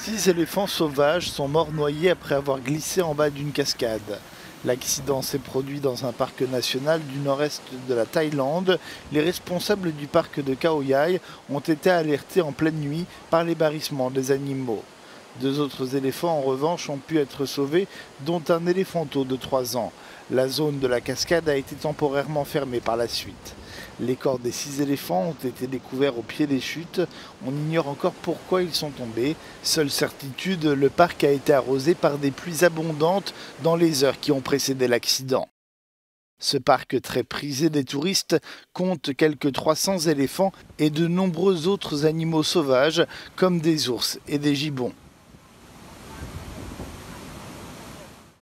6 éléphants sauvages sont morts noyés après avoir glissé en bas d'une cascade. L'accident s'est produit dans un parc national du nord-est de la Thaïlande. Les responsables du parc de Khao Yai ont été alertés en pleine nuit par les barrissements des animaux. 2 autres éléphants, en revanche, ont pu être sauvés, dont un éléphanteau de 3 ans. La zone de la cascade a été temporairement fermée par la suite. Les corps des 6 éléphants ont été découverts au pied des chutes. On ignore encore pourquoi ils sont tombés. Seule certitude, le parc a été arrosé par des pluies abondantes dans les heures qui ont précédé l'accident. Ce parc très prisé des touristes compte quelques 300 éléphants et de nombreux autres animaux sauvages comme des ours et des gibbons.